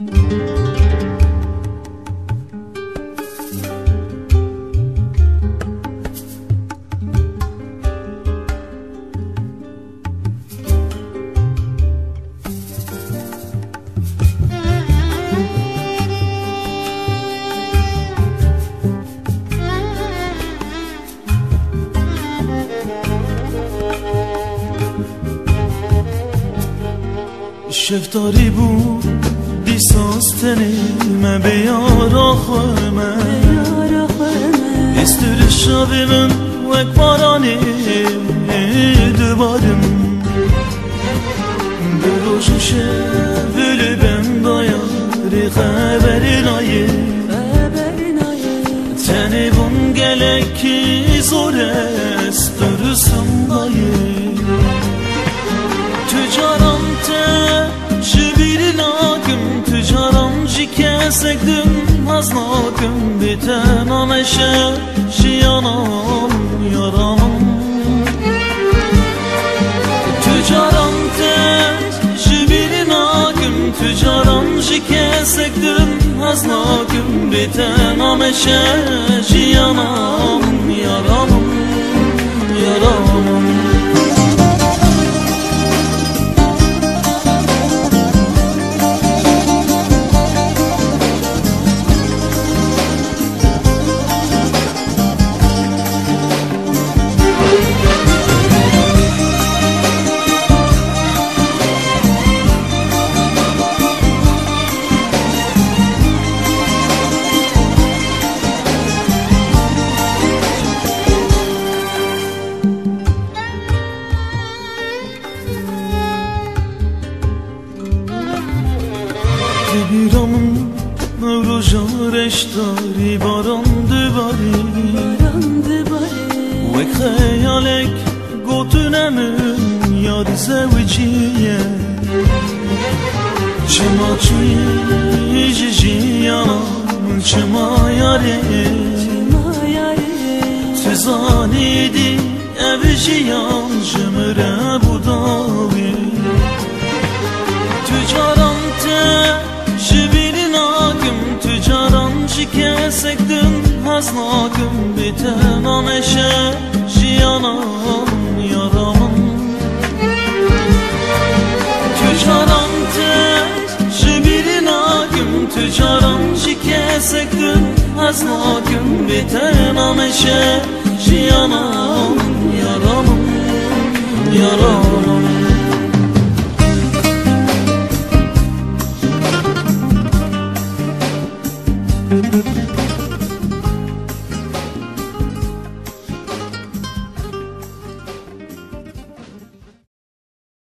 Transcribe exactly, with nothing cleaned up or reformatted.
شفتاری بود دیساز تنیم به یارا خوامه استر شبی من وک بارانی دوبارم بروشوشه بلی بم دایاری خبری نایه تنی بون گلکی زور است درستم دایه تجارم ته شبیر ناکم تجارم جی کسکدم از ناکم بیتنامشه جیانم یارم تجارم ته شبیر ناکم تجارم جی کسکدم از ناکم بیتنامشه جیانم یارم یارم بیرامون روژارش داری باران دوباری وک خیالک گوتونمون یاد زوجیه چما چوی جیانم چما یاره تو زانیدی او جیان جمره بوداوی تجارم ته شبیری ناکم تجارم جی کسکدم از ناکم بیتنامشه جیانم یارم تجارم ته شبیری ناکم تجارم جی کسکدم از ناکم بیتنامشه جیانم یارم یارم Thank you.